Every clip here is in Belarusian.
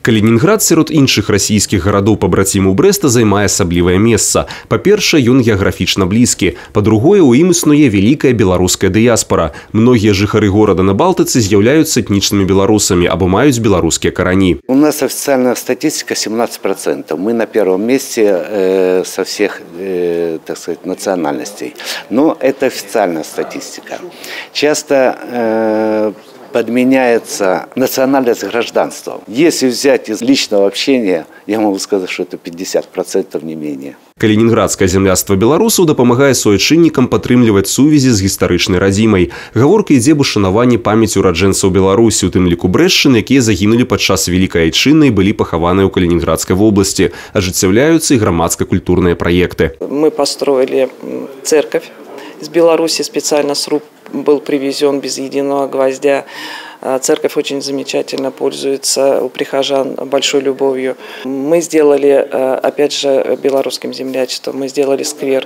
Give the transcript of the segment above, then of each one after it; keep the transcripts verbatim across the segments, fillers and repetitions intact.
Калининград сярод іншых расійскіх гарадоў пабрацімаў Брэста займае асаблівае месца. Па-першае, ён геаграфічна блізкі. Па-другое, у ім існуе вялікая беларуская дыяспара. Многія жыхары горада на Балтыцы з'яўляюцца этнічнымі беларусамі або маюць беларускія карані. У нас официальная статистика семнадцать процентов. Мы на первом месте э, со всех, э, так сказать, национальностей. Но это официальная статистика. Часто э, подменяется национальность гражданством. Если взять из личного общения, я могу сказать, что это пятьдесят процентов, не менее. Калининградскае зямляцтва беларусаў дапамагае суайчыннікам падтрымліваць сувязі з гістарычнай радзімай. Гаворка ідзе аб ушанаванні памяці ураджэнцаў Беларусі, у тым ліку брэшчын, якія загінулі падчас Вялікай Айчыннай і былі пахаваныя ў Калининградскай вобласці. Ажыццяўляюцца і грамадска-культурныя праекты. Мы построили церковь из Беларуси, специально сруб был привезен без единого гвоздя. Церковь очень замечательно пользуется у прихожан большой любовью. Мы сделали, опять же, белорусским землячеством, мы сделали сквер.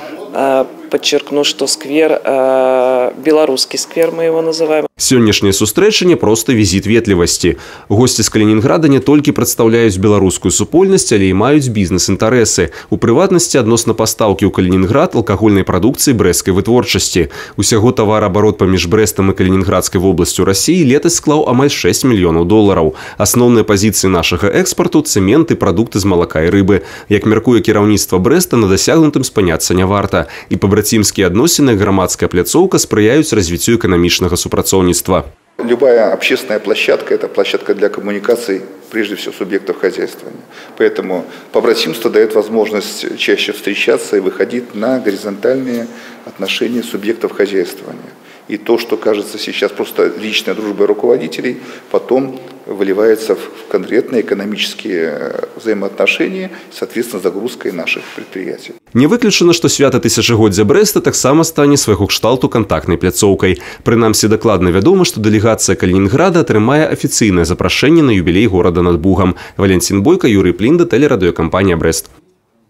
Подчеркну, что сквер, белорусский сквер мы его называем. Сённяшняе сустрэча не проста візіт ветлівасці. Госці з Калининграда не толькі прадстаўляюць беларускую супольнасць, але і маюць бізнес-інтарэсы. У прыватнасці адносна пастаўкі ў Калининград алкагольнай прадукцыі брэсцкай вытворчасці. Усяго тавараабарот паміж Брэстам і Калининградскай вобласцю Расіі летась склаў амаль шэсць мільёнаў долараў. Асноўныя пазіцыі нашага экспарту – цэмент і прадукты з малака і рыбы. Як мяркуе кіраўніцтва Брэста, на дасягнутым спыняцца не варта. І пабрацімскія адносіны, грамадская пляцоўка спрыяюць развіццю эканамічнага супрацоўніцтва. Любая общественная площадка – это площадка для коммуникаций, прежде всего, субъектов хозяйствования. Поэтому побратимство дает возможность чаще встречаться и выходить на горизонтальные отношения субъектов хозяйствования. И то, что кажется сейчас просто личной дружбой руководителей, потом выливается в конкретные экономические взаимоотношения, соответственно, загрузкой наших предприятий. Не выключана, што свята тысячагоддзя Брэста таксама стане свайго кшталту кантактнай пляцоўкай. Прынамсі, дакладна вядома, што дэлегацыя Калининграда атрымае афіцыйнае запрашэнне на юбілей горада над Бугам. Валентин Бойко, Юрий Плинда, телерадиокомпания «Брест».